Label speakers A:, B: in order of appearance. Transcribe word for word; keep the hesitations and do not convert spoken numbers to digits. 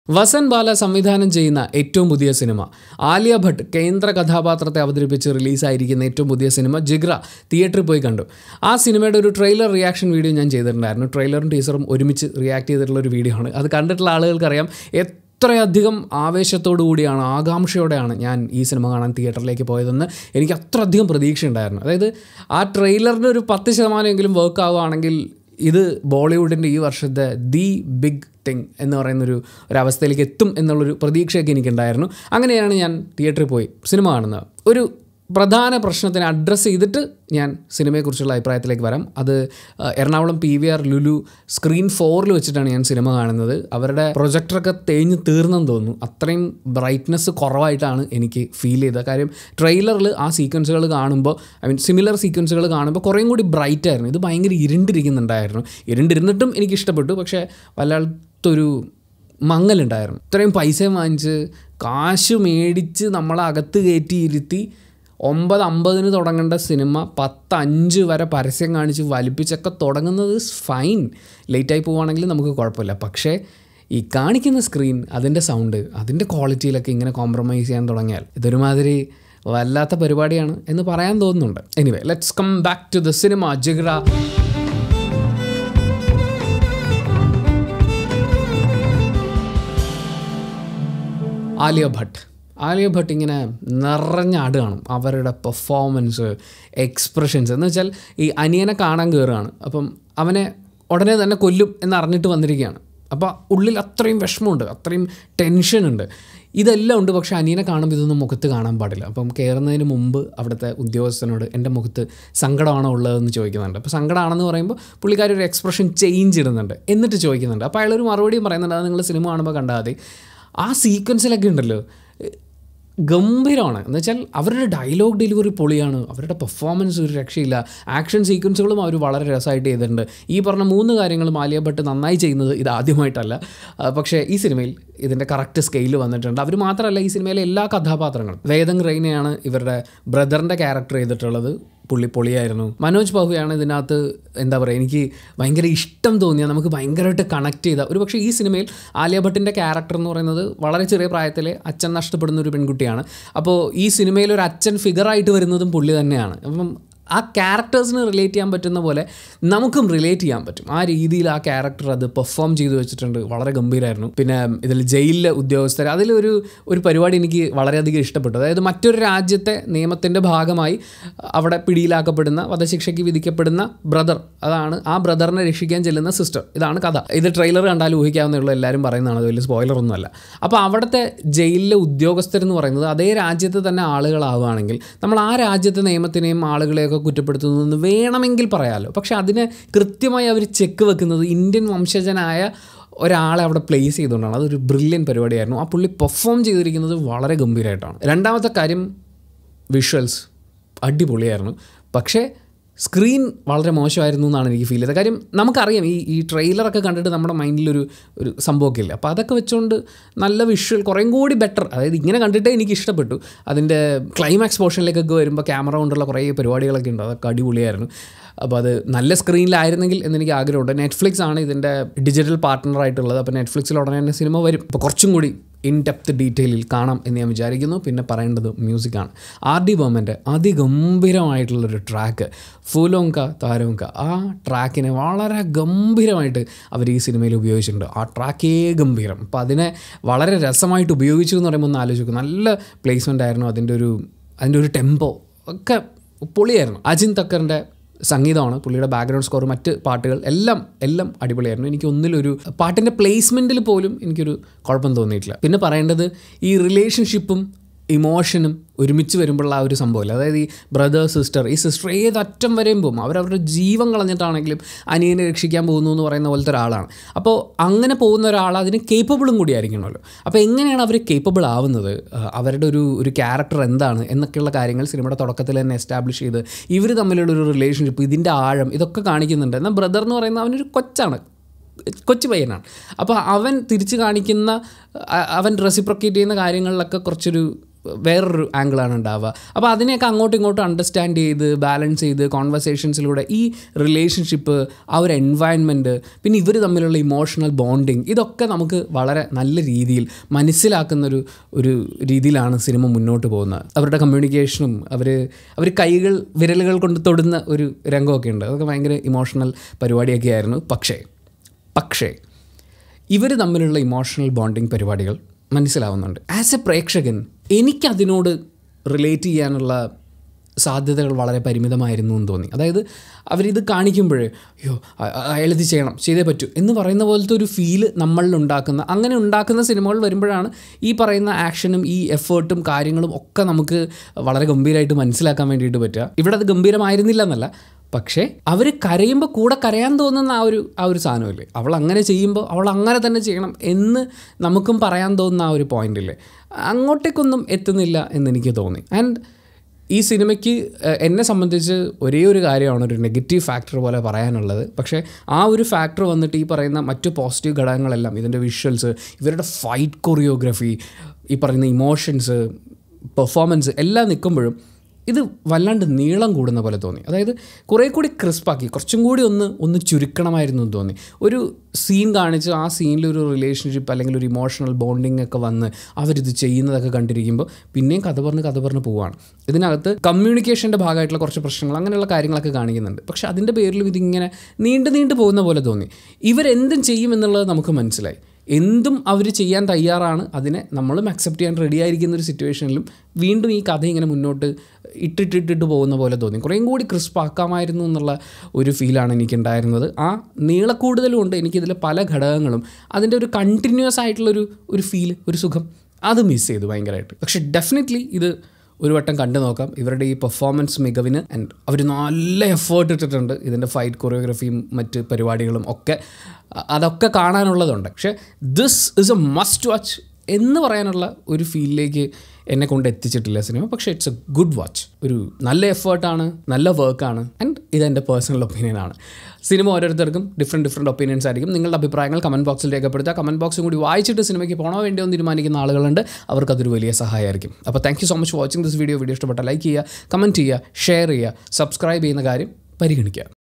A: വസൻ ബാല സംവിധാനം ചെയ്യുന്ന ഏറ്റവും പുതിയ സിനിമ ആലിയ ഭട്ട് കേന്ദ്ര കഥാപാത്രത്തെ അവതരിപ്പിച്ച് റിലീസായിരിക്കുന്ന ഏറ്റവും പുതിയ സിനിമ ജിഗ്ര തിയേറ്ററിൽ പോയി കണ്ടു. ആ സിനിമയുടെ ഒരു ട്രെയിലർ റിയാക്ഷൻ വീഡിയോ ഞാൻ ചെയ്തിട്ടുണ്ടായിരുന്നു. ട്രെയിലറും ടീസറും ഒരുമിച്ച് റിയാക്ട് ചെയ്തിട്ടുള്ള ഒരു വീഡിയോ ആണ്. അത് കണ്ടിട്ടുള്ള ആളുകൾക്കറിയാം എത്രയധികം ആവേശത്തോടു കൂടിയാണ്, ആകാംക്ഷയോടെയാണ് ഞാൻ ഈ സിനിമ കാണാൻ തിയേറ്ററിലേക്ക് പോയതെന്ന് എനിക്ക് അത്രയധികം പ്രതീക്ഷ ഉണ്ടായിരുന്നു. അതായത് ആ ട്രെയിലറിന് ഒരു പത്ത് ശതമാനമെങ്കിലും വർക്ക് ആവുകയാണെങ്കിൽ ഇത് ബോളിവുഡിൻ്റെ ഈ വർഷത്തെ ദി ബിഗ് തിങ് എന്ന് പറയുന്നൊരു ഒരവസ്ഥയിലേക്ക് എത്തും എന്നുള്ളൊരു പ്രതീക്ഷയൊക്കെ എനിക്കുണ്ടായിരുന്നു. അങ്ങനെയാണ് ഞാൻ തിയേറ്ററിൽ പോയി സിനിമ കാണുന്നത്. ഒരു പ്രധാന പ്രശ്നത്തിനെ അഡ്രസ്സ് ചെയ്തിട്ട് ഞാൻ സിനിമയെക്കുറിച്ചുള്ള അഭിപ്രായത്തിലേക്ക് വരാം. അത് Ernakulam P V R Lulu screen ഫോറിൽ വെച്ചിട്ടാണ് ഞാൻ സിനിമ കാണുന്നത്. അവരുടെ പ്രൊജക്ടറൊക്കെ തേഞ്ഞ് തീർന്നെന്ന് തോന്നുന്നു. അത്രയും ബ്രൈറ്റ്നസ് കുറവായിട്ടാണ് എനിക്ക് ഫീൽ ചെയ്തത്. കാര്യം ട്രെയിലറിൽ ആ സീക്വൻസുകൾ കാണുമ്പോൾ, ഐ മീൻ സിമിലർ സീക്വൻസുകൾ കാണുമ്പോൾ കുറേയും കൂടി ബ്രൈറ്റ് ആയിരുന്നു. ഇത് ഭയങ്കര ഇരുണ്ടിരിക്കുന്നുണ്ടായിരുന്നു. ഇരുണ്ടിരുന്നിട്ടും എനിക്ക് ഇഷ്ടപ്പെട്ടു. പക്ഷേ വല്ലാത്തൊരു മങ്ങലുണ്ടായിരുന്നു. ഇത്രയും പൈസ വാങ്ങിച്ച് കാശ് മേടിച്ച് നമ്മളെ അകത്ത് കയറ്റി ഇരുത്തി ഒമ്പത് അമ്പതിന് തുടങ്ങേണ്ട സിനിമ പത്ത് അഞ്ച് വരെ പരസ്യം കാണിച്ച് വലിപ്പിച്ചൊക്കെ തുടങ്ങുന്നത് ഫൈൻ. ലേറ്റായി പോവുകയാണെങ്കിൽ നമുക്ക് കുഴപ്പമില്ല. പക്ഷേ ഈ കാണിക്കുന്ന സ്ക്രീൻ, അതിൻ്റെ സൗണ്ട്, അതിൻ്റെ ക്വാളിറ്റിയിലൊക്കെ ഇങ്ങനെ കോംപ്രമൈസ് ചെയ്യാൻ തുടങ്ങിയാൽ ഇതൊരുമാതിരി വല്ലാത്ത പരിപാടിയാണ് എന്ന് പറയാൻ തോന്നുന്നുണ്ട്. Anyway, let's come back to the cinema Jigra. Alia Bhatt Alia Bhatt ഇങ്ങനെ നിറഞ്ഞാടുകയാണ്. അവരുടെ പെർഫോമൻസ്, എക്സ്പ്രഷൻസ് എന്ന് വെച്ചാൽ ഈ അനിയനെ കാണാൻ കയറുകയാണ്. അപ്പം അവനെ ഉടനെ തന്നെ കൊല്ലും എന്നറിഞ്ഞിട്ട് വന്നിരിക്കുകയാണ്. അപ്പോൾ ഉള്ളിൽ അത്രയും വിഷമമുണ്ട്, അത്രയും ടെൻഷനുണ്ട്, ഇതെല്ലാം ഉണ്ട്. പക്ഷേ അനിയനെ കാണുമ്പോൾ ഇതൊന്നും മുഖത്ത് കാണാൻ പാടില്ല. അപ്പം കയറുന്നതിന് മുമ്പ് അവിടുത്തെ ഉദ്യോഗസ്ഥനോട് എൻ്റെ മുഖത്ത് സങ്കടമാണോ ഉള്ളതെന്ന് ചോദിക്കുന്നുണ്ട്. അപ്പോൾ സങ്കടമാണെന്ന് പറയുമ്പോൾ പുള്ളിക്കാരി ഒരു എക്സ്പ്രഷൻ ചേഞ്ച് ഇടുന്നുണ്ട്. എന്നിട്ട് ചോദിക്കുന്നുണ്ട്. അപ്പോൾ അയാളൊരു മറുപടിയും പറയുന്നുണ്ട്. അത് നിങ്ങൾ സിനിമ കാണുമ്പോൾ കണ്ടാൽ മതി. ആ സീക്വൻസിലൊക്കെ ഉണ്ടല്ലോ ഗംഭീരമാണ്. എന്ന് വെച്ചാൽ അവരുടെ ഡയലോഗ് ഡെലിവറി പൊളിയാണ്. അവരുടെ പെർഫോമൻസ് ഒരു രക്ഷയില്ല. ആക്ഷൻ സീക്വൻസുകളും അവർ വളരെ രസമായിട്ട് ചെയ്തിട്ടുണ്ട്. ഈ പറഞ്ഞ മൂന്ന് കാര്യങ്ങളും ആലിയ ഭട്ട് നന്നായി ചെയ്യുന്നത് ഇത് ആദ്യമായിട്ടല്ല. പക്ഷേ ഈ സിനിമയിൽ ഇതിൻ്റെ കറക്റ്റ് സ്കെയിൽ വന്നിട്ടുണ്ട്. അവർ മാത്രമല്ല, ഈ സിനിമയിലെ എല്ലാ കഥാപാത്രങ്ങളും. വേദങ് റെയ്നയാണ് ഇവരുടെ ബ്രദറിൻ്റെ ക്യാരക്ടർ ചെയ്തിട്ടുള്ളത്. പുള്ളി പൊളിയായിരുന്നു. മനോജ് ബാഹുയാണ് ഇതിനകത്ത് എന്താ പറയുക, എനിക്ക് ഭയങ്കര ഇഷ്ടം തോന്നിയ, നമുക്ക് ഭയങ്കരമായിട്ട് കണക്ട് ചെയ്ത. ഒരു പക്ഷേ ഈ സിനിമയിൽ ആലിയ ഭട്ടിൻ്റെ ക്യാരക്ടർ എന്ന് പറയുന്നത് വളരെ ചെറിയ പ്രായത്തിൽ അച്ഛൻ നഷ്ടപ്പെടുന്ന ഒരു പെൺകുട്ടിയാണ്. അപ്പോൾ ഈ സിനിമയിൽ ഒരു അച്ഛൻ ഫിഗറായിട്ട് വരുന്നതും പുള്ളി തന്നെയാണ്. അപ്പം ആ ക്യാരക്ടേഴ്സിന് റിലേറ്റ് ചെയ്യാൻ പറ്റുന്ന പോലെ നമുക്കും റിലേറ്റ് ചെയ്യാൻ പറ്റും. ആ രീതിയിൽ ആ ക്യാരക്ടർ അത് പെർഫോം ചെയ്ത് വെച്ചിട്ടുണ്ട്. വളരെ ഗംഭീരമായിരുന്നു. പിന്നെ ഇതിൽ ജയിലിലെ ഉദ്യോഗസ്ഥർ, അതിലൊരു ഒരു പരിപാടി എനിക്ക് വളരെയധികം ഇഷ്ടപ്പെട്ടു. അതായത് മറ്റൊരു രാജ്യത്തെ നിയമത്തിൻ്റെ ഭാഗമായി അവിടെ പിടിയിലാക്കപ്പെടുന്ന, വധശിക്ഷയ്ക്ക് വിധിക്കപ്പെടുന്ന ബ്രദർ, അതാണ് ആ ബ്രദറിനെ രക്ഷിക്കാൻ ചെല്ലുന്ന സിസ്റ്റർ. ഇതാണ് കഥ. ഇത് ട്രെയിലർ കണ്ടാൽ ഊഹിക്കാവുന്നേ ഉള്ളൂ. എല്ലാവരും പറയുന്നതാണ്, അത് വലിയ സ്പോയിലറൊന്നുമല്ല. അപ്പോൾ അവിടുത്തെ ജയിലിലെ ഉദ്യോഗസ്ഥരെന്ന് പറയുന്നത് അതേ രാജ്യത്തെ തന്നെ ആളുകളാവുകയാണെങ്കിൽ നമ്മൾ ആ രാജ്യത്തെ നിയമത്തിനെയും ആളുകളെയൊക്കെ കുറ്റപ്പെടുത്തുന്നു വേണമെങ്കിൽ പറയാമല്ലോ. പക്ഷെ അതിനെ കൃത്യമായി അവർ ചെക്ക് വെക്കുന്നത് ഇന്ത്യൻ വംശജനായ ഒരാളെ അവിടെ പ്ലേസ് ചെയ്തുകൊണ്ടാണ്. അതൊരു ബ്രില്യൻ പരിപാടിയായിരുന്നു. ആ പുള്ളി പെർഫോം ചെയ്തിരിക്കുന്നത് വളരെ ഗംഭീരമായിട്ടാണ്. രണ്ടാമത്തെ കാര്യം, വിഷ്വൽസ് അടിപൊളിയായിരുന്നു. പക്ഷേ സ്ക്രീൻ വളരെ മോശമായിരുന്നു എന്നാണ് എനിക്ക് ഫീൽ ചെയ്തത്. കാര്യം നമുക്കറിയാം, ഈ ഈ ട്രെയിലറൊക്കെ കണ്ടിട്ട് നമ്മുടെ മൈൻഡിലൊരു ഒരു സംഭവമൊക്കെ ഇല്ല. അപ്പോൾ അതൊക്കെ വെച്ചുകൊണ്ട് നല്ല വിഷ്വൽ കുറേം കൂടി ബെറ്റർ. അതായത് ഇങ്ങനെ കണ്ടിട്ടേ എനിക്ക് ഇഷ്ടപ്പെട്ടു. അതിൻ്റെ ക്ലൈമാക്സ് പോർഷനിലേക്കൊക്കെ വരുമ്പോൾ ക്യാമറ കൊണ്ടുള്ള കുറേ പരിപാടികളൊക്കെ ഉണ്ട്. അതൊക്കെ അടിപൊളിയായിരുന്നു. അപ്പോൾ അത് നല്ല സ്ക്രീനിലായിരുന്നെങ്കിൽ എന്നെനിക്ക് ആഗ്രഹമുണ്ട്. നെറ്റ്ഫ്ലിക്സ് ആണ് ഇതിൻ്റെ ഡിജിറ്റൽ പാർട്ട്ണറായിട്ടുള്ളത്. അപ്പോൾ നെറ്റ്ഫ്ലിക്സിൽ ഉടനെ തന്നെ സിനിമ വരും. അപ്പോൾ കുറച്ചും കൂടി ഇൻ ഡെപ്ത് ഡീറ്റെയിലിൽ കാണാം എന്ന് ഞാൻ വിചാരിക്കുന്നു. പിന്നെ പറയേണ്ടത് മ്യൂസിക്കാണ്. ആർ ഡി ബർമൻ്റെ അതിഗംഭീരമായിട്ടുള്ളൊരു ട്രാക്ക് ഫൂലോങ്ക താരോങ്ക, ആ ട്രാക്കിനെ വളരെ ഗംഭീരമായിട്ട് അവർ ഈ സിനിമയിൽ ഉപയോഗിച്ചിട്ടുണ്ട്. ആ ട്രാക്കേ ഗംഭീരം. അപ്പോൾ അതിനെ വളരെ രസമായിട്ട് ഉപയോഗിച്ചു എന്ന് പറയുമ്പോൾ ഒന്ന് ആലോചിക്കും. നല്ല പ്ലേസ്മെൻ്റ് ആയിരുന്നു. അതിൻ്റെ ഒരു അതിൻ്റെ ഒരു ടെമ്പോ ഒക്കെ പൊളിയായിരുന്നു. അജിൻ തക്കറിൻ്റെ സംഗീതമാണ്, പുള്ളിയുടെ ബാക്ക്ഗ്രൗണ്ട് സ്കോർ, മറ്റ് പാട്ടുകൾ എല്ലാം എല്ലാം അടിപൊളിയായിരുന്നു. എനിക്ക് ഒന്നിലൊരു പാട്ടിൻ്റെ പ്ലേസ്മെൻറ്റിൽ പോലും എനിക്കൊരു കുഴപ്പം തോന്നിയിട്ടില്ല. പിന്നെ പറയേണ്ടത് ഈ റിലേഷൻഷിപ്പും ഇമോഷനും ഒരുമിച്ച് വരുമ്പോഴുള്ള ആ ഒരു സംഭവമില്ല. അതായത് ഈ ബ്രദർ സിസ്റ്റർ, ഈ സിസ്റ്റർ ഏതറ്റം വരെയും പോകും. അവരവരുടെ ജീവൻ കളഞ്ഞിട്ടാണെങ്കിലും അനിയനെ രക്ഷിക്കാൻ പോകുന്നു എന്ന് പറയുന്ന പോലത്തെ ഒരാളാണ്. അപ്പോൾ അങ്ങനെ പോകുന്ന ഒരാൾ അതിന് കേപ്പബിളും കൂടി ആയിരിക്കണമല്ലോ. അപ്പോൾ എങ്ങനെയാണ് അവർ കേപ്പബിൾ ആവുന്നത്, അവരുടെ ഒരു ഒരു ക്യാരക്ടർ എന്താണ് എന്നൊക്കെയുള്ള കാര്യങ്ങൾ സിനിമയുടെ തുടക്കത്തിൽ തന്നെ എസ്റ്റാബ്ലിഷ് ചെയ്ത് ഇവർ തമ്മിലുള്ളൊരു റിലേഷൻഷിപ്പ്, ഇതിൻ്റെ ആഴം, ഇതൊക്കെ കാണിക്കുന്നുണ്ട്. എന്നാൽ ബ്രദർ എന്ന് പറയുന്ന അവനൊരു കൊച്ചാണ്, കൊച്ചു പയ്യനാണ്. അപ്പോൾ അവൻ തിരിച്ച് കാണിക്കുന്ന, അവൻ റെസിപ്രൊക്കേറ്റ് ചെയ്യുന്ന കാര്യങ്ങളിലൊക്കെ കുറച്ചൊരു വേറൊരു ആംഗിളാണ് ഉണ്ടാവുക. അപ്പോൾ അതിനെയൊക്കെ അങ്ങോട്ടും ഇങ്ങോട്ടും അണ്ടർസ്റ്റാൻഡ് ചെയ്ത് ബാലൻസ് ചെയ്ത് കോൺവെർസേഷൻസിലൂടെ ഈ റിലേഷൻഷിപ്പ്, ആ ഒരു എൻവയൺമെൻറ്റ്, പിന്നെ ഇവർ തമ്മിലുള്ള ഇമോഷണൽ ബോണ്ടിങ്, ഇതൊക്കെ നമുക്ക് വളരെ നല്ല രീതിയിൽ മനസ്സിലാക്കുന്നൊരു ഒരു രീതിയിലാണ് സിനിമ മുന്നോട്ട് പോകുന്നത്. അവരുടെ കമ്മ്യൂണിക്കേഷനും അവർ അവർ കൈകൾ വിരലുകൾ കൊണ്ട് തൊടുന്ന ഒരു രംഗമൊക്കെ ഉണ്ട്. അതൊക്കെ ഭയങ്കര ഇമോഷണൽ പരിപാടിയൊക്കെ ആയിരുന്നു. പക്ഷേ പക്ഷേ ഇവർ തമ്മിലുള്ള ഇമോഷണൽ ബോണ്ടിങ് പരിപാടികൾ മനസ്സിലാവുന്നുണ്ട്. ആസ് എ പ്രേക്ഷകൻ എനിക്കതിനോട് റിലേറ്റ് ചെയ്യാനുള്ള സാധ്യതകൾ വളരെ പരിമിതമായിരുന്നു എന്ന് തോന്നി. അതായത് അവരിത് കാണിക്കുമ്പോഴേ അയ്യോ അയാളിത് ചെയ്യണം, ചെയ്തേ പറ്റൂ എന്ന് പറയുന്ന പോലത്തെ ഒരു ഫീല് നമ്മളിൽ ഉണ്ടാക്കുന്ന, അങ്ങനെ ഉണ്ടാക്കുന്ന സിനിമകൾ വരുമ്പോഴാണ് ഈ പറയുന്ന ആക്ഷനും ഈ എഫേർട്ടും കാര്യങ്ങളും ഒക്കെ നമുക്ക് വളരെ ഗംഭീരമായിട്ട് മനസ്സിലാക്കാൻ വേണ്ടിയിട്ട് പറ്റുക. ഇവിടെ അത് ഗംഭീരമായിരുന്നില്ല എന്നല്ല, പക്ഷേ അവർ കരയുമ്പോൾ കൂടെ കരയാൻ തോന്നുന്ന ആ ഒരു ആ ഒരു സാധനമില്ലേ, അവൾ അങ്ങനെ ചെയ്യുമ്പോൾ അവൾ അങ്ങനെ തന്നെ ചെയ്യണം എന്ന് നമുക്കും പറയാൻ തോന്നുന്ന ആ ഒരു പോയിന്റില്ലേ, അങ്ങോട്ടേക്കൊന്നും എത്തുന്നില്ല എന്നെനിക്ക് തോന്നി. ആൻഡ് ഈ സിനിമയ്ക്ക് എന്നെ സംബന്ധിച്ച് ഒരേ ഒരു കാര്യമാണ് ഒരു നെഗറ്റീവ് ഫാക്ടർ പോലെ പറയാനുള്ളത്. പക്ഷേ ആ ഒരു ഫാക്ടർ വന്നിട്ട് ഈ പറയുന്ന മറ്റു പോസിറ്റീവ് ഘടകങ്ങളെല്ലാം, ഇതിൻ്റെ വിഷ്വൽസ്, ഇവരുടെ ഫൈറ്റ് കൊറിയോഗ്രഫി, ഈ പറയുന്ന ഇമോഷൻസ്, പെർഫോമൻസ് എല്ലാം നിൽക്കുമ്പോഴും ഇത് വല്ലാണ്ട് നീളം കൂടുന്ന പോലെ തോന്നി. അതായത് കുറേ കൂടി ക്രിസ്പാക്കി, കുറച്ചും കൂടി ഒന്ന് ഒന്ന് ചുരുക്കണമായിരുന്നു എന്ന് തോന്നി. ഒരു സീൻ കാണിച്ച് ആ സീനിലൊരു റിലേഷൻഷിപ്പ് അല്ലെങ്കിൽ ഒരു ഇമോഷണൽ ബോണ്ടിങ് ഒക്കെ വന്ന് അവരിത് ചെയ്യുന്നതൊക്കെ കണ്ടിരിക്കുമ്പോൾ പിന്നെയും കഥ പറഞ്ഞ് കഥ പറഞ്ഞ് പോവുകയാണ്. ഇതിനകത്ത് കമ്മ്യൂണിക്കേഷൻ്റെ ഭാഗമായിട്ടുള്ള കുറച്ച് പ്രശ്നങ്ങൾ, അങ്ങനെയുള്ള കാര്യങ്ങളൊക്കെ കാണിക്കുന്നുണ്ട്. പക്ഷേ അതിൻ്റെ പേരിലും ഇതിങ്ങനെ നീണ്ടു നീണ്ടു പോകുന്ന പോലെ തോന്നി. ഇവരെന്തും ചെയ്യുമെന്നുള്ളത് നമുക്ക് മനസ്സിലായി. എന്തും അവർ ചെയ്യാൻ തയ്യാറാണ്, അതിനെ നമ്മളും അക്സെപ്റ്റ് ചെയ്യാൻ റെഡി ആയിരിക്കുന്ന ഒരു സിറ്റുവേഷനിലും വീണ്ടും ഈ കഥ ഇങ്ങനെ മുന്നോട്ട് ഇട്ടിട്ടിട്ടിട്ട് പോകുന്ന പോലെ തോന്നി. കുറേയും കൂടി ക്രിസ്പാക്കാമായിരുന്നു എന്നുള്ള ഒരു ഫീലാണ് എനിക്കുണ്ടായിരുന്നത്. ആ നീളക്കൂടുതലും ഉണ്ട് എനിക്കിതിലെ പല ഘടകങ്ങളും, അതിൻ്റെ ഒരു കണ്ടിന്യൂസ് ആയിട്ടുള്ളൊരു ഒരു ഫീൽ, ഒരു സുഖം, അത് മിസ് ചെയ്തു ഭയങ്കരമായിട്ട്. പക്ഷേ ഡെഫിനറ്റ്ലി ഇത് ഒരു വട്ടം കണ്ടു നോക്കാം. ഇവരുടെ ഈ പെർഫോമൻസ് മികവിന് ആൻഡ് അവർ നല്ല എഫേർട്ട് ഇട്ടിട്ടുണ്ട്. ഇതിൻ്റെ ഫൈറ്റ് കൊറിയോഗ്രഫിയും മറ്റ് പരിപാടികളും ഒക്കെ അതൊക്കെ കാണാനുള്ളതുണ്ട്. പക്ഷേ this is a must watch എന്ന് പറയാനുള്ള ഒരു ഫീലിലേക്ക് എന്നെ കൊണ്ട് എത്തിച്ചിട്ടില്ല സിനിമ. പക്ഷേ ഇറ്റ്സ് എ ഗുഡ് വാച്ച്. ഒരു നല്ല എഫേർട്ടാണ്, നല്ല വർക്കാണ്. ആൻഡ് ഇതെൻ്റെ പേഴ്സണൽ ഒപ്പീനിയനാണ്. സിനിമ ഓരോരുത്തർക്കും ഡിഫറെൻറ്റ് ഡിഫറെൻറ്റ് ഒപ്പീനിയൻസ് ആയിരിക്കും. നിങ്ങളുടെ അഭിപ്രായങ്ങൾ കമൻറ്റ് ബോക്സിൽ രേഖപ്പെടുത്തുക. കമൻറ്റ് ബോക്സും കൂടി വായിച്ചിട്ട് സിനിമയ്ക്ക് പോകണോ വേണ്ടിയോ എന്ന് തീരുമാനിക്കുന്ന ആളുകളുണ്ട്. അവർക്കതൊരു വലിയ സഹായമായിരിക്കും. അപ്പോൾ thank you so much for watching this video. Video ഇഷ്ടപ്പെട്ട ലൈക്ക് ചെയ്യുക, കമൻറ്റ് ചെയ്യുക, ഷെയർ ചെയ്യുക, സബ്സ്ക്രൈബ് ചെയ്യുന്ന കാര്യം പരിഗണിക്കുക.